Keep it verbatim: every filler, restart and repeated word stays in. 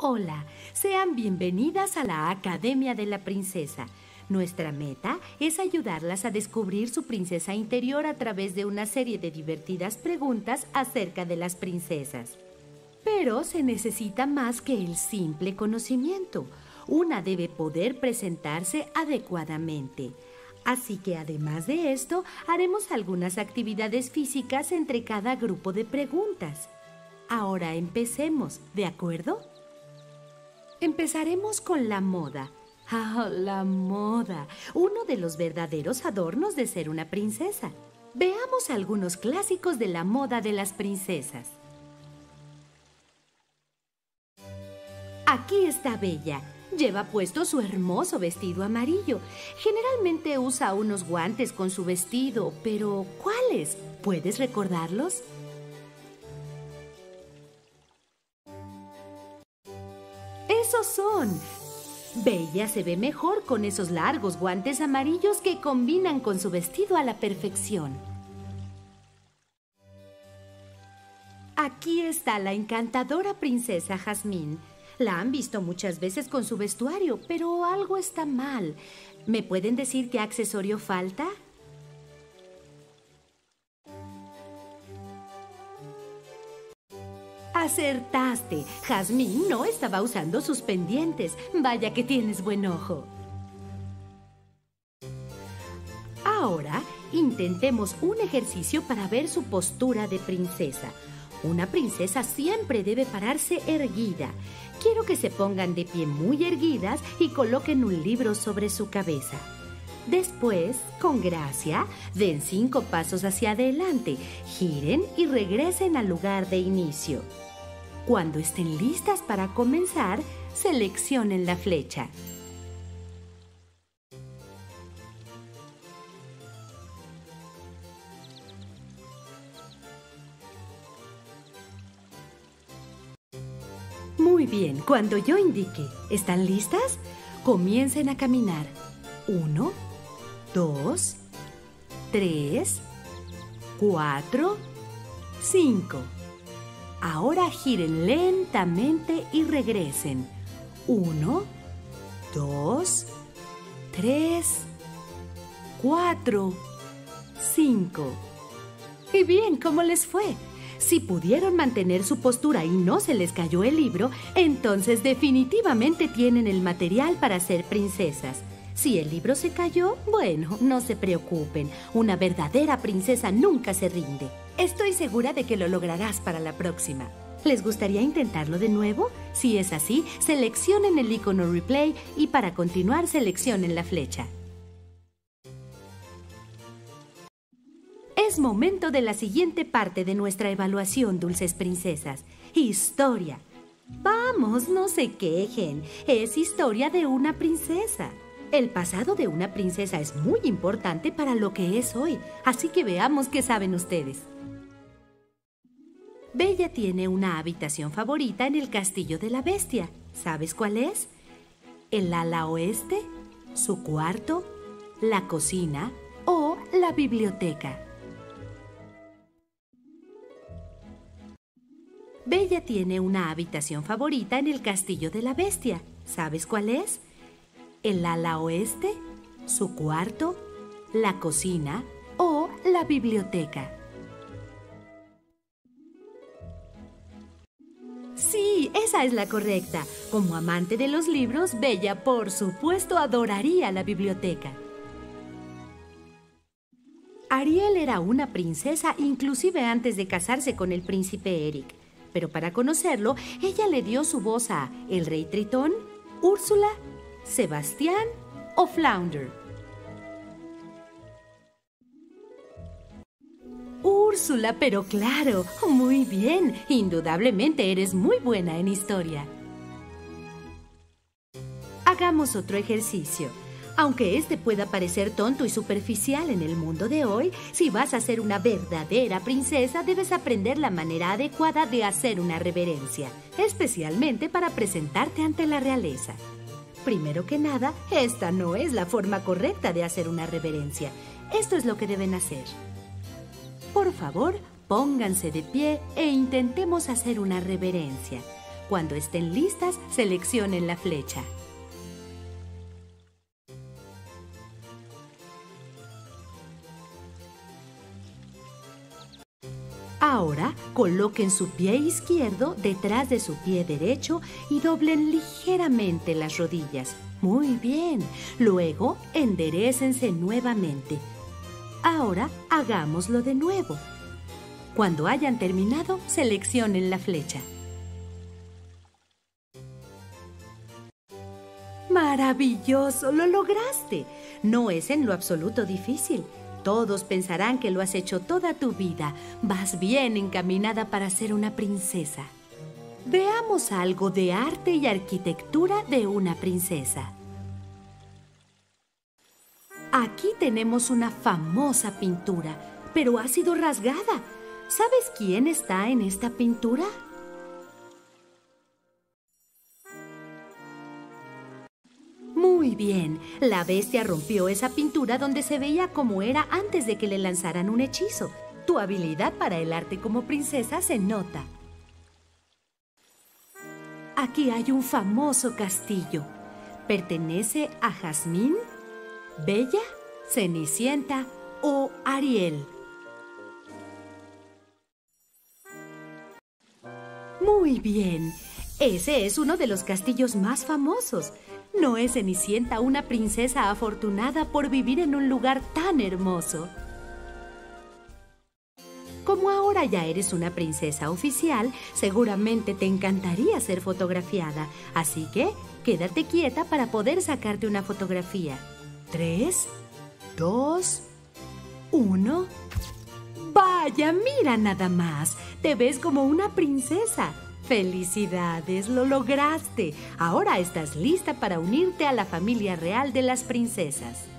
Hola, sean bienvenidas a la Academia de la Princesa. Nuestra meta es ayudarlas a descubrir su princesa interior a través de una serie de divertidas preguntas acerca de las princesas. Pero se necesita más que el simple conocimiento. Una debe poder presentarse adecuadamente. Así que además de esto, haremos algunas actividades físicas entre cada grupo de preguntas. Ahora empecemos, ¿de acuerdo? Empezaremos con la moda. ¡Ah, la moda! Uno de los verdaderos adornos de ser una princesa. Veamos algunos clásicos de la moda de las princesas. Aquí está Bella. Lleva puesto su hermoso vestido amarillo. Generalmente usa unos guantes con su vestido, pero ¿cuáles? ¿Puedes recordarlos? ¡Esos son! Bella se ve mejor con esos largos guantes amarillos que combinan con su vestido a la perfección. Aquí está la encantadora princesa Jasmine. La han visto muchas veces con su vestuario, pero algo está mal. ¿Me pueden decir qué accesorio falta? ¡Acertaste! Jasmine no estaba usando sus pendientes. Vaya que tienes buen ojo. Ahora, intentemos un ejercicio para ver su postura de princesa. Una princesa siempre debe pararse erguida. Quiero que se pongan de pie muy erguidas y coloquen un libro sobre su cabeza. Después, con gracia, den cinco pasos hacia adelante, giren y regresen al lugar de inicio. Cuando estén listas para comenzar, seleccionen la flecha. Muy bien, cuando yo indique, ¿están listas? Comiencen a caminar. Uno, dos, tres, cuatro, cinco. Ahora giren lentamente y regresen. Uno, dos, tres, cuatro, cinco. Y bien, ¿cómo les fue? Si pudieron mantener su postura y no se les cayó el libro, entonces definitivamente tienen el material para ser princesas. Si el libro se cayó, bueno, no se preocupen. Una verdadera princesa nunca se rinde. Estoy segura de que lo lograrás para la próxima. ¿Les gustaría intentarlo de nuevo? Si es así, seleccionen el icono Replay y para continuar seleccionen la flecha. Es momento de la siguiente parte de nuestra evaluación, dulces princesas. Historia. Vamos, no se quejen. Es historia de una princesa. El pasado de una princesa es muy importante para lo que es hoy, así que veamos qué saben ustedes. Bella tiene una habitación favorita en el castillo de la bestia. ¿Sabes cuál es? ¿El ala oeste, su cuarto, la cocina o la biblioteca? Bella tiene una habitación favorita en el castillo de la bestia. ¿Sabes cuál es? ¿El ala oeste, su cuarto, la cocina o la biblioteca? Sí, esa es la correcta. Como amante de los libros, Bella, por supuesto, adoraría la biblioteca. Ariel era una princesa inclusive antes de casarse con el príncipe Eric. Pero para conocerlo, ella le dio su voz a el rey Tritón, Úrsula, Sebastián o Flounder. Úrsula, pero claro, muy bien. Indudablemente eres muy buena en historia. Hagamos otro ejercicio. Aunque este pueda parecer tonto y superficial en el mundo de hoy, si vas a ser una verdadera princesa, debes aprender la manera adecuada de hacer una reverencia, especialmente para presentarte ante la realeza. Primero que nada, esta no es la forma correcta de hacer una reverencia. Esto es lo que deben hacer. Por favor, pónganse de pie e intentemos hacer una reverencia. Cuando estén listas, seleccionen la flecha. Ahora, coloquen su pie izquierdo detrás de su pie derecho y doblen ligeramente las rodillas. Muy bien. Luego, enderécense nuevamente. Ahora, hagámoslo de nuevo. Cuando hayan terminado, seleccionen la flecha. ¡Maravilloso! ¡Lo lograste! No es en lo absoluto difícil. Todos pensarán que lo has hecho toda tu vida. Vas bien encaminada para ser una princesa. Veamos algo de arte y arquitectura de una princesa. Aquí tenemos una famosa pintura, pero ha sido rasgada. ¿Sabes quién está en esta pintura? Muy bien, la bestia rompió esa pintura donde se veía como era antes de que le lanzaran un hechizo. Tu habilidad para el arte como princesa se nota. Aquí hay un famoso castillo. Pertenece a Jazmín, Bella, Cenicienta o Ariel. Muy bien, ese es uno de los castillos más famosos. ¿No es Cenicienta una princesa afortunada por vivir en un lugar tan hermoso? Como ahora ya eres una princesa oficial, seguramente te encantaría ser fotografiada. Así que quédate quieta para poder sacarte una fotografía. Tres, dos, uno. ¡Vaya, mira nada más! Te ves como una princesa. ¡Felicidades! ¡Lo lograste! Ahora estás lista para unirte a la familia real de las princesas.